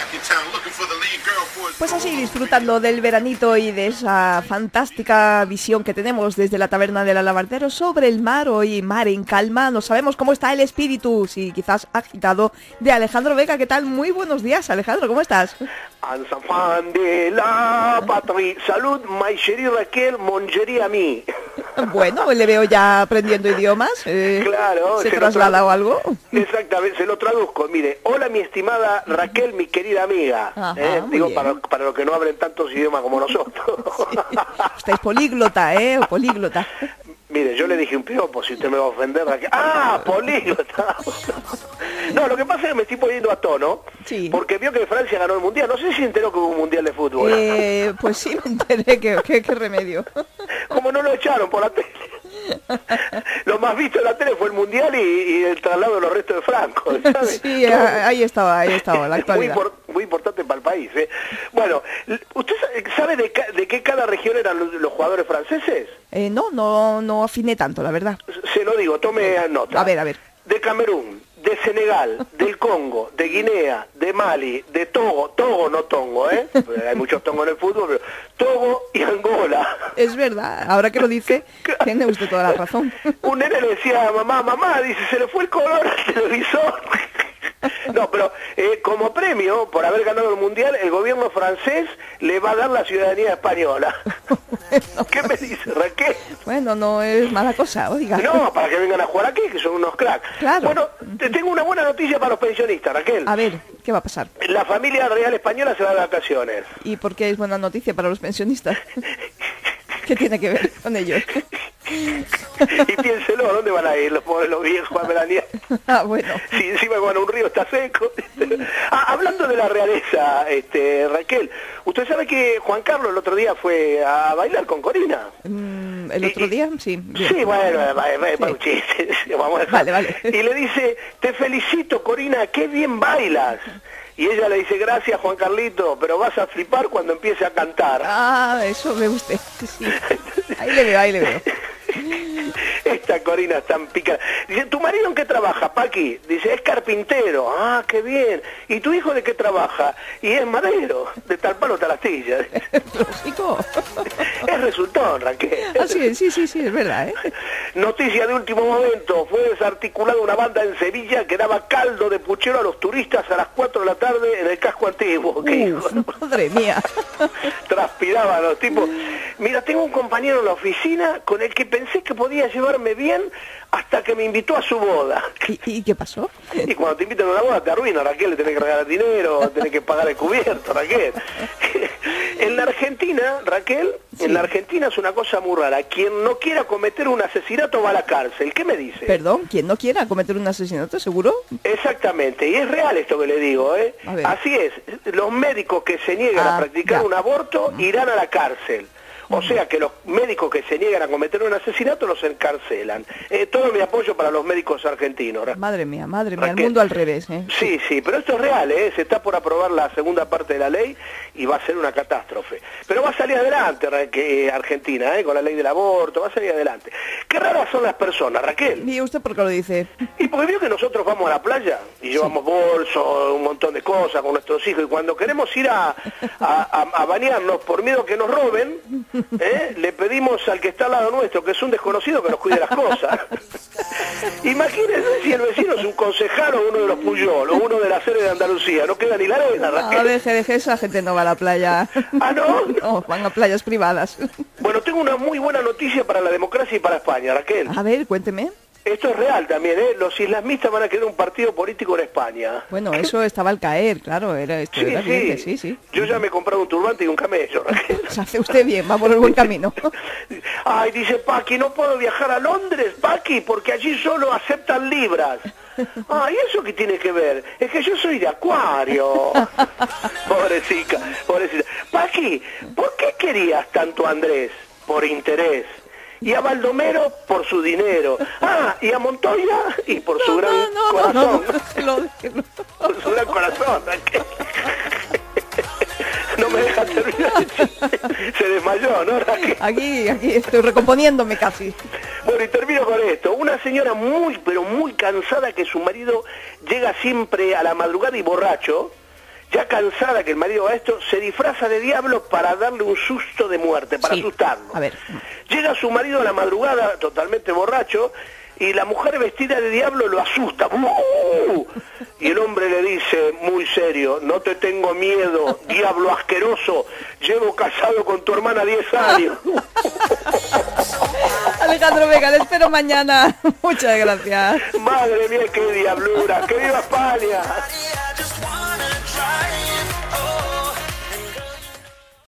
Pues así, disfrutando del veranito y de esa fantástica visión que tenemos desde la taberna del Alabardero sobre el mar, hoy mar en calma, no sabemos cómo está el espíritu, si quizás agitado, de Alejandro Vega. ¿Qué tal? Muy buenos días, Alejandro, ¿cómo estás? Ansafán de la patria, salud, Maixerí Raquel, Mongerí a mí. Bueno, le veo ya aprendiendo idiomas. Claro. ¿Se traslada o algo? Exactamente, se lo traduzco. Mire, hola mi estimada Raquel, mi querida amiga. Digo, para los que no hablen tantos idiomas como nosotros. Sí. Usted es políglota, políglota. Mire, yo le dije un piropo, si usted me va a ofender, Raquel. ¡Ah, políglota! No, lo que pasa es que me estoy poniendo a tono, sí, porque vio que Francia ganó el Mundial. No sé si enteró que hubo un Mundial de fútbol. Pues sí, me enteré, qué remedio. Como no lo echaron por la tele. Lo más visto en la tele fue el Mundial y el traslado de los restos de Franco, ¿sabes? Sí, ahí estaba la actualidad. Muy importante para el país, ¿eh? Bueno, ¿usted sabe de qué cada región eran los jugadores franceses? No afiné tanto, la verdad. Se lo digo, tome nota. A ver. De Camerún, de Senegal, del Congo, de Guinea, de Mali, de Togo no Tongo, hay muchos tongos en el fútbol, pero Togo y Angola. Es verdad, ahora que lo dice, tiene usted toda la razón. Un nene le decía, mamá, dice, se le fue el color al televisor. No, pero como premio por haber ganado el Mundial, el gobierno francés le va a dar la ciudadanía española. Bueno, ¿qué me dice, Raquel? Bueno, no es mala cosa, oiga. No, para que vengan a jugar aquí, que son unos cracks. Claro. Bueno, te tengo una buena noticia para los pensionistas, Raquel. A ver, ¿qué va a pasar? La familia real española se va de vacaciones. ¿Y por qué es buena noticia para los pensionistas? ¿Qué tiene que ver con ellos? Y piénselo, ¿a dónde van a ir los pobres, los viejos a veranear? Bueno. Si encima cuando un río está seco. Hablando de la realeza, Raquel, ¿usted sabe que Juan Carlos el otro día fue a bailar con Corina? ¿El otro día? Sí. Bien. Sí, bueno, para un chiste. Vamos a dejar. Vale. Y le dice, te felicito, Corina, qué bien bailas. Y ella le dice, gracias, Juan Carlito, pero vas a flipar cuando empiece a cantar. Ah, eso ve usted, sí. Ahí le veo. Esta Corina es tan pícara. Dice, ¿tu marido en qué trabaja, Paqui? Dice, es carpintero. Ah, qué bien. ¿Y tu hijo de qué trabaja? Y es madero, de tal palo tal astilla. Lógico. Es resultón, Raquel. Sí, es verdad, Noticia de último momento. Fue desarticulada una banda en Sevilla que daba caldo de puchero a los turistas a las 4 de la tarde en el casco antiguo. Madre mía. Transpiraban los tipos. Mira, tengo un compañero en la oficina con el que pensé que podía llevarme bien hasta que me invitó a su boda. ¿Y qué pasó? Y cuando te invitan a una boda te arruina, Raquel, le tenés que regalar dinero, tenés que pagar el cubierto, Raquel. En la Argentina, Raquel, sí. En la Argentina es una cosa muy rara. Quien no quiera cometer un asesinato va a la cárcel. ¿Qué me dice? Perdón, ¿quién no quiera cometer un asesinato, seguro? Exactamente, y es real esto que le digo, Así es, los médicos que se niegan a practicar un aborto irán a la cárcel. O sea que los médicos que se niegan a cometer un asesinato los encarcelan. Todo mi apoyo para los médicos argentinos. Madre mía, el mundo al revés. Sí, pero esto es real, se está por aprobar la segunda parte de la ley y va a ser una catástrofe. Pero va a salir adelante Argentina, con la ley del aborto, va a salir adelante. Qué raras son las personas, Raquel. ¿Y usted por qué lo dice? Y porque vio que nosotros vamos a la playa y llevamos bolsos, un montón de cosas con nuestros hijos, y cuando queremos ir a bañarnos por miedo que nos roben, le pedimos al que está al lado nuestro, que es un desconocido, que nos cuide las cosas. Imagínense si el vecino es un concejal o uno de los Puyol o uno de la sede de Andalucía, no queda ni la arena. No, deje, esa gente no va a la playa. ¿Ah, no? No, van a playas privadas. Bueno, tengo una muy buena noticia para la democracia y para España, Raquel. A ver, cuénteme. Esto es real también, Los islamistas van a crear un partido político en España. Bueno, eso estaba al caer, claro, era esto. Sí. Yo ya me he comprado un turbante y un camello, Raquel. Pues hace usted bien, va por el buen camino. Ay, dice Paqui, no puedo viajar a Londres, Paqui, porque allí solo aceptan libras. Ay, ¿eso qué tiene que ver? Es que yo soy de Acuario. Pobrecita. Paqui, ¿por qué querías tanto a Andrés? Por interés. Y a Baldomero por su dinero. Y a Montoya y por su gran corazón. Por su gran corazón. No me deja terminar. Se desmayó, ¿no, Raquel? Aquí estoy recomponiéndome casi. Bueno, y termino con esto. Una señora muy, pero muy cansada, que su marido llega siempre a la madrugada y borracho, Ya cansada que el marido haga esto, se disfraza de diablo para darle un susto de muerte, para asustarlo. A ver. Llega su marido a la madrugada, totalmente borracho, y la mujer vestida de diablo lo asusta. ¡Uh! Y el hombre le dice, muy serio, no te tengo miedo, diablo asqueroso, llevo casado con tu hermana 10 años. Alejandro Vega, le espero mañana. Muchas gracias. Madre mía, qué diablura, que viva España.